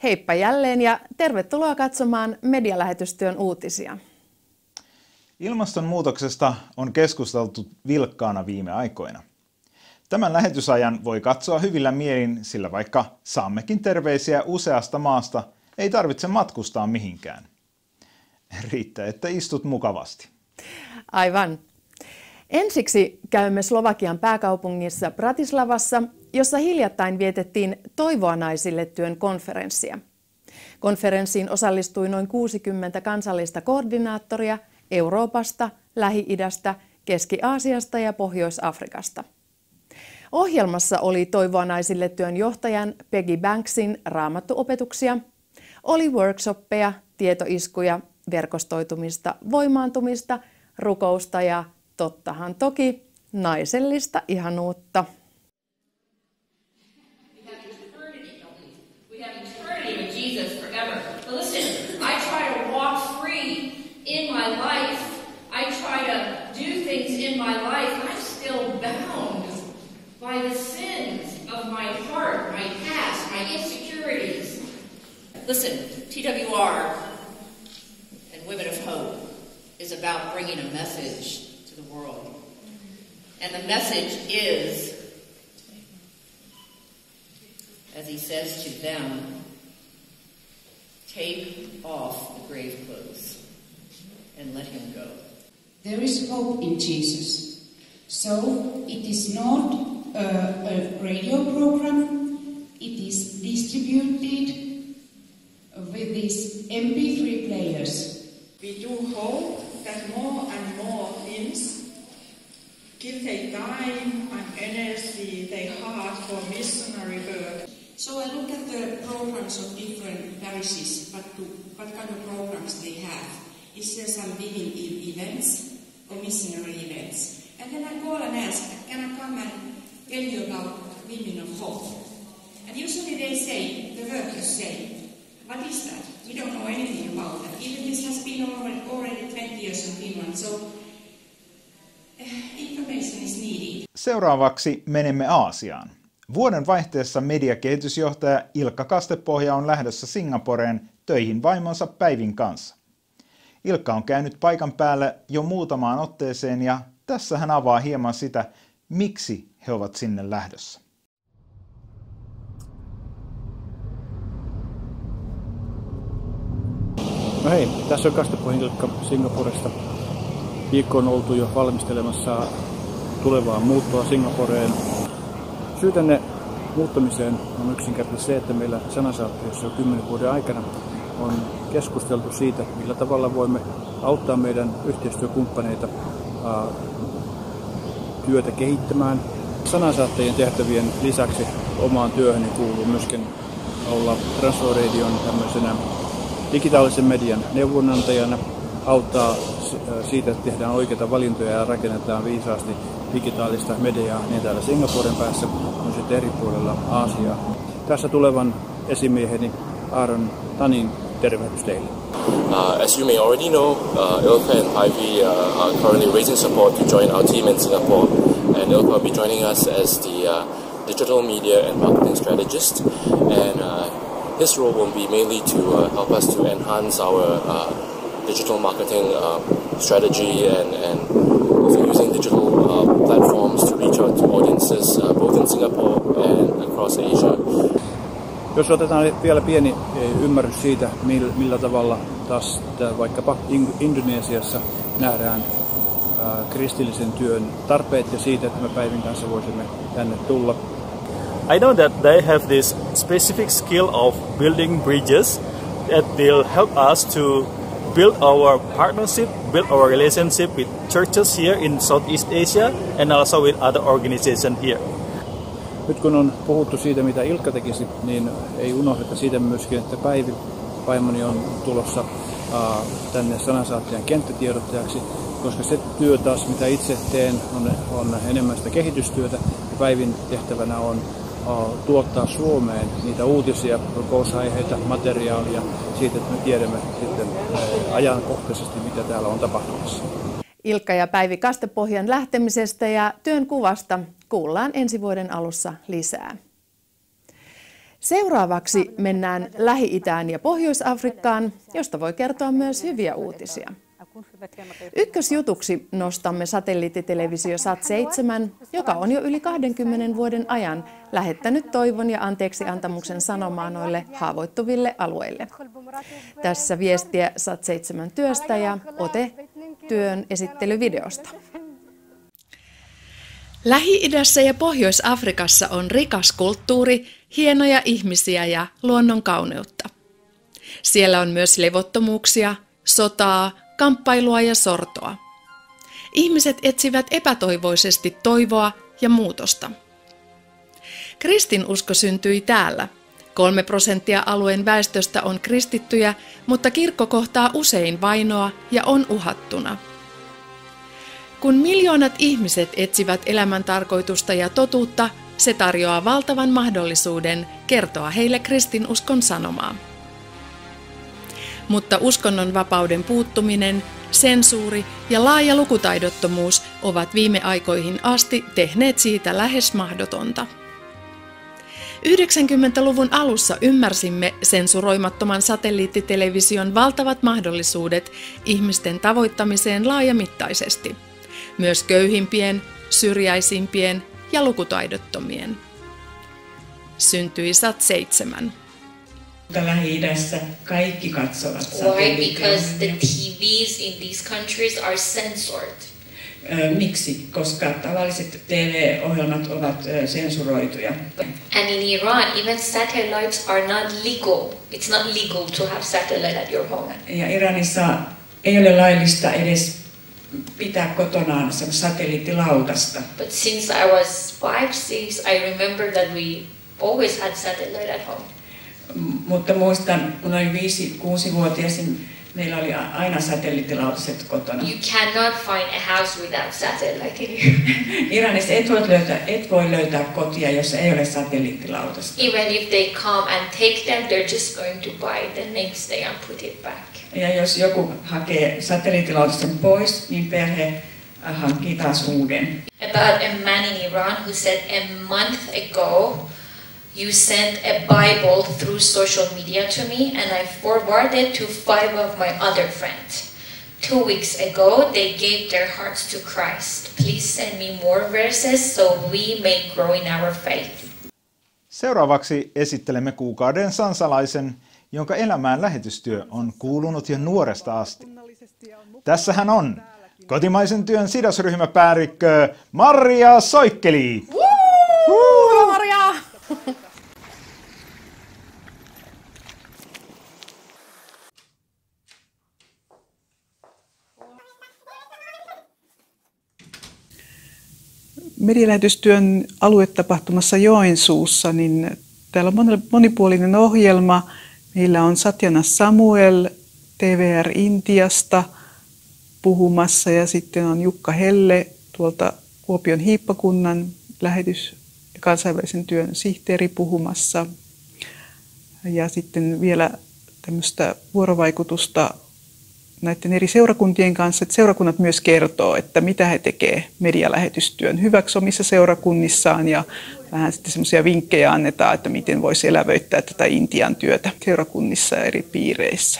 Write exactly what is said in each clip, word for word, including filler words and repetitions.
Heippa jälleen ja tervetuloa katsomaan medialähetystyön uutisia. Ilmastonmuutoksesta on keskusteltu vilkkaana viime aikoina. Tämän lähetysajan voi katsoa hyvillä mielin, sillä vaikka saammekin terveisiä useasta maasta, ei tarvitse matkustaa mihinkään. Riittää, että istut mukavasti. Aivan. Ensiksi käymme Slovakian pääkaupungissa Bratislavassa, jossa hiljattain vietettiin Toivoa naisille -työn konferenssia. Konferenssiin osallistui noin kuusikymmentä kansallista koordinaattoria Euroopasta, Lähi-idästä, Keski-Aasiasta ja Pohjois-Afrikasta. Ohjelmassa oli Toivoa naisille -työn johtajan Peggy Banksin raamattuopetuksia, oli workshoppeja, tietoiskuja, verkostoitumista, voimaantumista, rukousta ja tottahan toki naisellista ihanuutta. By the sins of my heart, my past, my insecurities. Listen, T W R and Women of Hope is about bringing a message to the world. And the message is, as he says to them, take off the grave clothes and let him go. There is hope in Jesus. So it is not a, a radio program, it is distributed with these M P three players. We do hope that more and more Finns give their time and energy, their heart for missionary work. So I look at the programs of different parishes, but to, what kind of programs they have. Is there some living events or missionary events? And then I call and ask, can I come and tell you about Women of Hope? And usually they say, the workers say, what is that? We don't know anything about that. Even this has been already, already twenty years in Finland, so uh, information is needed. Seuraavaksi menemme Aasiaan. Vuoden vaihteessa mediakehitysjohtaja Ilkka Kastepohja on lähdössä Singaporeen töihin vaimonsa Päivin kanssa. Ilkka on käynyt paikan päällä jo muutamaan otteeseen ja tässä hän avaa hieman sitä, miksi he ovat sinne lähdössä. No hei, tässä on Kastepohjan Ilkka Singaporesta. Viikko on oltu jo valmistelemassa tulevaa muuttoa Singaporeen. Syy tänne muuttamiseen on yksinkertaisesti se, että meillä Sanasaatteessa jo kymmenen vuoden aikana on keskusteltu siitä, millä tavalla voimme auttaa meidän yhteistyökumppaneita työtä kehittämään. Sanansaattajien tehtävien lisäksi omaan työhöni kuuluu myöskin olla Transworld Radion tämmöisenä digitaalisen median neuvonantajana, auttaa siitä, että tehdään oikeita valintoja ja rakennetaan viisaasti digitaalista mediaa niin täällä Singaporen päässä kuin sitten eri puolella Aasiaa. Tässä tulevan esimieheni Aaron Tanin tervehdys teille. Uh, as you may already know, uh, Ilkka and Päivi uh, are currently raising support to join our team in Singapore, and Ilkka will be joining us as the uh, digital media and marketing strategist, and uh, his role will be mainly to uh, help us to enhance our uh, digital marketing uh, strategy and, and using digital uh, platforms to reach out to audiences uh, both in Singapore and across Asia. Jos otetaan vielä pieni ymmärrys siitä, millä tavalla taas vaikkapa Indonesiassa nähdään kristillisen työn tarpeet ja siitä, että me Päivin kanssa voisimme tänne tulla. I know that they have this specific skill of building bridges that will help us to build our partnership, build our relationship with churches here in Southeast Asia and also with other organizations here. Nyt kun on puhuttu siitä, mitä Ilkka tekisi, niin ei unohdeta siitä myöskin, että Päivi, vaimoni, on tulossa uh, tänne Sanansaattijan kenttätiedottajaksi, koska se työ taas, mitä itse teen, on, on enemmän sitä kehitystyötä. Päivin tehtävänä on uh, tuottaa Suomeen niitä uutisia, rukousaiheita, materiaalia siitä, että me tiedämme sitten uh, ajankohtaisesti, mitä täällä on tapahtumassa. Ilkka ja Päivi Kastepohjan lähtemisestä ja työn kuvasta kuullaan ensi vuoden alussa lisää. Seuraavaksi mennään Lähi-Itään ja Pohjois-Afrikkaan, josta voi kertoa myös hyviä uutisia. Ykkösjutuksi nostamme satelliittitelevisio Sat seitsemän, joka on jo yli kahdenkymmenen vuoden ajan lähettänyt toivon ja anteeksiantamuksen sanomaa noille haavoittuville alueille. Tässä viestiä Sat seitsemän työstä ja ote työn esittelyvideosta. Lähi-idässä ja Pohjois-Afrikassa on rikas kulttuuri, hienoja ihmisiä ja luonnon kauneutta. Siellä on myös levottomuuksia, sotaa, kamppailua ja sortoa. Ihmiset etsivät epätoivoisesti toivoa ja muutosta. Kristinusko syntyi täällä. Kolme prosenttia alueen väestöstä on kristittyjä, mutta kirkko kohtaa usein vainoa ja on uhattuna. Kun miljoonat ihmiset etsivät elämän tarkoitusta ja totuutta, se tarjoaa valtavan mahdollisuuden kertoa heille kristinuskon sanomaa. Mutta uskonnonvapauden puuttuminen, sensuuri ja laaja lukutaidottomuus ovat viime aikoihin asti tehneet siitä lähes mahdotonta. yhdeksänkymmentäluvun alussa ymmärsimme sensuroimattoman satelliittitelevision valtavat mahdollisuudet ihmisten tavoittamiseen laajamittaisesti, myös köyhimpien, syrjäisimpien ja lukutaidottomien. Syntyi Sat seitsemän. Lähi-idässä kaikki katsovat Why? Because the T Vs in these countries are censored. Miksi? Koska tavalliset T V-ohjelmat ovat sensuroituja. And in Iran, even satellites are not legal. It's not legal to have satellite at your home. Ja Iranissa ei ole laillista edes pitää kotonaan satelliittilautasta. But since I was five, six, I remember that we always had satellite at home. Mutta muistan, kun olin viisi, kuusi-vuotias, meillä oli aina satelliittilautaset kotona. You cannot find a house without satellite in here. Iranissa et voi löytää, et voi löytää kotia, jossa ei ole satelliittilautasta. Even if they come and take them, they're just going to buy it the next day and put it back. Ja jos joku hakee satelliittilautasen pois, niin perhe hankkii taas uuden. About a man in Iran who said a month ago, you sent a Bible through social media to me and I forwarded to five of my other friends. Two weeks ago, they gave their hearts to Christ. Please send me more verses so we may grow in our faith. Seuraavaksi esittelemme kuukauden sansalaisen, jonka elämään lähetystyö on kuulunut jo nuoresta asti. Tässähän on kotimaisen työn sidosryhmäpäällikkö Maria Soikkeli. Woo! Maria! Medialähetystyön aluetapahtumassa Joensuussa, niin täällä on monipuolinen ohjelma. Meillä on Satjana Samuel T V R Intiasta puhumassa ja sitten on Jukka Helle tuolta Kuopion hiippakunnan lähetys- ja kansainvälisen työn sihteeri puhumassa. Ja sitten vielä tämmöistä vuorovaikutusta näiden eri seurakuntien kanssa, että seurakunnat myös kertoo, että mitä he tekevät medialähetystyön hyväksi omissa seurakunnissaan ja vähän sitten semmoisia vinkkejä annetaan, että miten voisi elävöittää tätä Intian työtä seurakunnissa ja eri piireissä.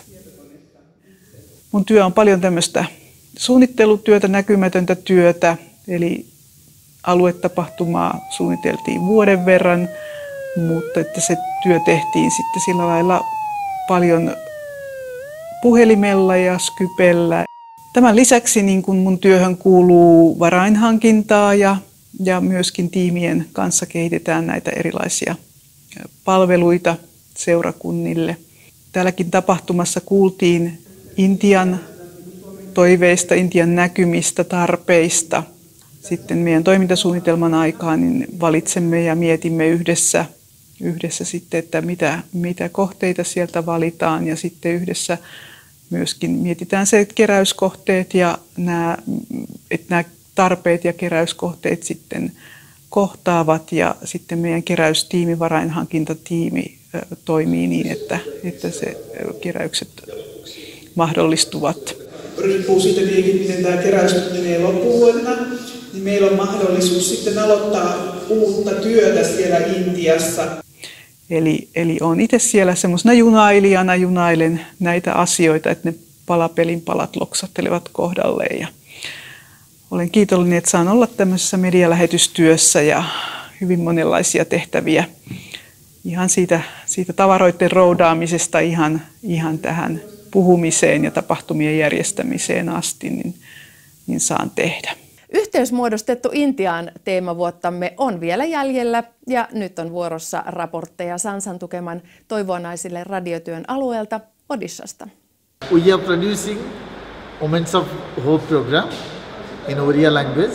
Mun työ on paljon tämmöistä suunnittelutyötä, näkymätöntä työtä, eli aluetapahtumaa suunniteltiin vuoden verran, mutta että se työ tehtiin sitten sillä lailla paljon puhelimella ja Skypellä. Tämän lisäksi niin kun mun työhön kuuluu varainhankintaa ja, ja myöskin tiimien kanssa kehitetään näitä erilaisia palveluita seurakunnille. Täälläkin tapahtumassa kuultiin Intian toiveista, Intian näkymistä, tarpeista. Sitten meidän toimintasuunnitelman aikaan niin valitsemme ja mietimme yhdessä, yhdessä sitten, että mitä, mitä kohteita sieltä valitaan ja sitten yhdessä myöskin mietitään se, että keräyskohteet ja nämä, että nämä tarpeet ja keräyskohteet sitten kohtaavat ja sitten meidän keräystiimi, varainhankintatiimi toimii niin, että, että se keräykset mahdollistuvat. Riippuu siitä tietenkin, miten tämä keräys menee loppuvuonna, niin meillä on mahdollisuus sitten aloittaa uutta työtä siellä Intiassa. Eli, eli olen itse siellä semmoisena junailijana, junailen näitä asioita, että ne palapelin palat loksattelevat kohdalleen. Ja olen kiitollinen, että saan olla tämmöisessä medialähetystyössä ja hyvin monenlaisia tehtäviä. Ihan siitä, siitä tavaroiden roudaamisesta ihan, ihan tähän puhumiseen ja tapahtumien järjestämiseen asti, niin, niin saan tehdä. Yhteysmuodostettu Intiaan teemavuottamme on vielä jäljellä ja nyt on vuorossa raportteja Sansan tukeman Toivoa naisille radiotyön alueelta Odissasta. We are producing Women's of Hope program in Oriya language.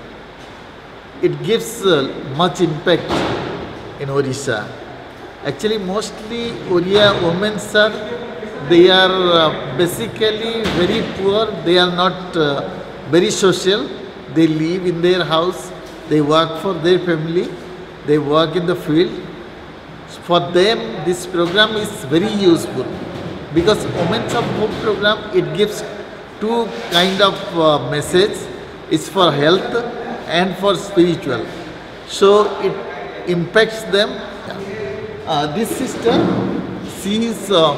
It gives uh, much impact in Odisha. Actually, mostly Oriya women are, they are uh, basically very poor. They are not uh, very social. They live in their house. They work for their family. They work in the field. For them, this program is very useful because Women's of Hope program, it gives two kind of uh, message. It's for health and for spiritual. So it impacts them. Uh, this sister, she is uh,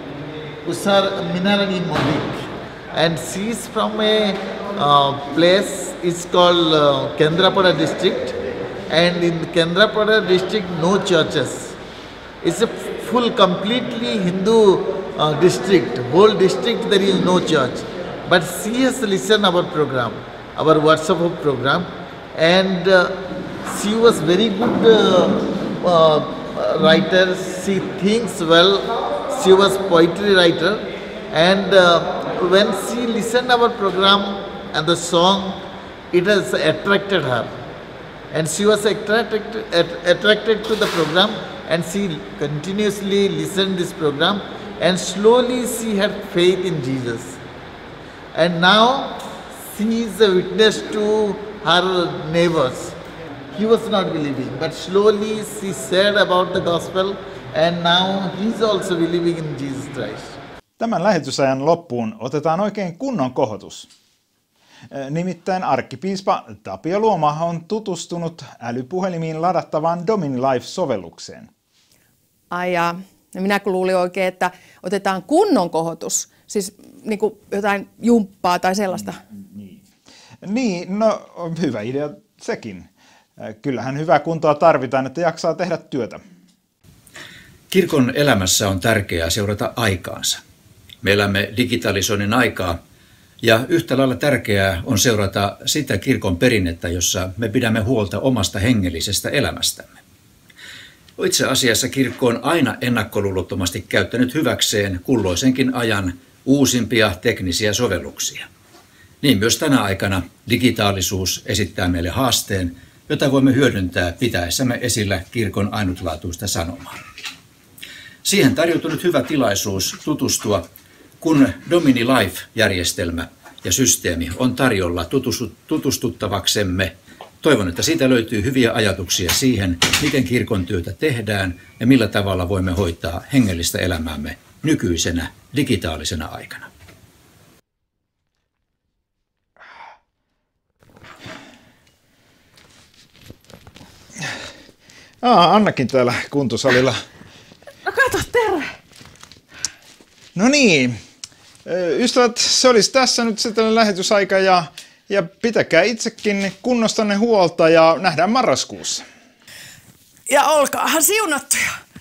Usar Minarani Modik, and she is from a uh, place, it's called uh, Kendrapada district, and in Kendrapada district no churches. It's a full completely Hindu uh, district, whole district there is no church. But she has listened our program, our WhatsApp program, and uh, she was very good uh, uh, writer. She thinks well. She was poetry writer, and uh, when she listened our program and the song, it has attracted her, and she was attracted attracted to the program, and she continuously listened this program, and slowly she had faith in Jesus, and now she is a witness to her neighbors. He was not believing, but slowly she said about the gospel, and now he is also believing in Jesus Christ. Tämän lähetysajan loppuun otetaan oikein kunnon kohotus. Nimittäin arkkipiispa Tapio Luoma on tutustunut älypuhelimiin ladattavaan Domini Life-sovellukseen. Ai ja, minä luulin oikein, että otetaan kunnon kohotus, siis niin kuin jotain jumppaa tai sellaista. Niin, niin no hyvä idea sekin. Kyllähän hyvää kuntoa tarvitaan, että jaksaa tehdä työtä. Kirkon elämässä on tärkeää seurata aikaansa. Me elämme digitalisoinnin aikaa ja yhtä lailla tärkeää on seurata sitä kirkon perinnettä, jossa me pidämme huolta omasta hengellisestä elämästämme. Itse asiassa kirkko on aina ennakkoluulottomasti käyttänyt hyväkseen kulloisenkin ajan uusimpia teknisiä sovelluksia. Niin myös tänä aikana digitaalisuus esittää meille haasteen, jota voimme hyödyntää pitäessämme esillä kirkon ainutlaatuista sanomaa. Siihen tarjoutuu nyt hyvä tilaisuus tutustua, kun Domini Life-järjestelmä ja systeemi on tarjolla tutustuttavaksemme. Toivon, että siitä löytyy hyviä ajatuksia siihen, miten kirkon työtä tehdään ja millä tavalla voimme hoitaa hengellistä elämäämme nykyisenä digitaalisena aikana. Aa, Annakin täällä kuntosalilla. No kato, terve! No niin, ystävät, se olisi tässä nyt se tällainen lähetysaika ja, ja pitäkää itsekin kunnostanne huolta ja nähdään marraskuussa. Ja olkaahan siunattuja!